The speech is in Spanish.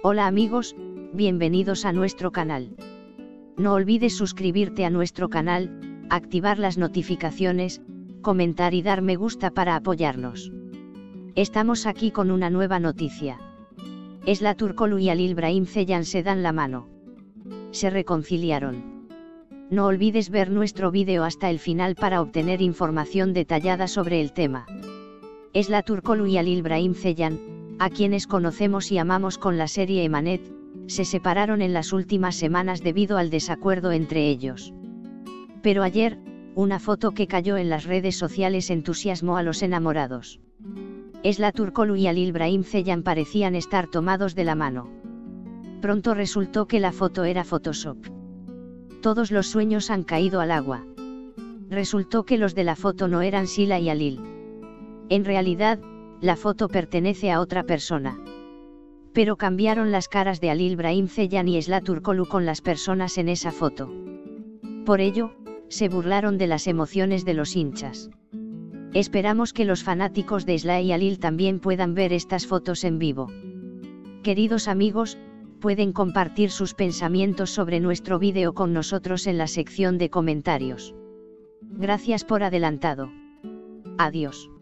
Hola amigos, bienvenidos a nuestro canal. No olvides suscribirte a nuestro canal, activar las notificaciones, comentar y dar me gusta para apoyarnos. Estamos aquí con una nueva noticia. Esla Turkoglu y Halil Brahim Ceylan se dan la mano. Se reconciliaron. No olvides ver nuestro vídeo hasta el final para obtener información detallada sobre el tema. Esla Turkoglu y Halil Brahim Ceylan, a quienes conocemos y amamos con la serie Emanet, se separaron en las últimas semanas debido al desacuerdo entre ellos. Pero ayer, una foto que cayó en las redes sociales entusiasmó a los enamorados. Esla Turkoglu y Halil Brahim Ceylan parecían estar tomados de la mano. Pronto resultó que la foto era Photoshop. Todos los sueños han caído al agua. Resultó que los de la foto no eran Sila y Halil. En realidad, la foto pertenece a otra persona. Pero cambiaron las caras de Halil Brahim Ceylan y Esla Turkoglu con las personas en esa foto. Por ello, se burlaron de las emociones de los hinchas. Esperamos que los fanáticos de Esla y Halil también puedan ver estas fotos en vivo. Queridos amigos, pueden compartir sus pensamientos sobre nuestro vídeo con nosotros en la sección de comentarios. Gracias por adelantado. Adiós.